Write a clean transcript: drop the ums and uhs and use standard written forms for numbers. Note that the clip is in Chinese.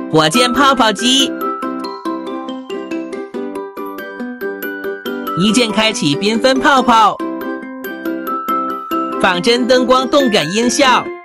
火箭泡泡机，一键开启缤纷泡泡，仿真灯光动感音效。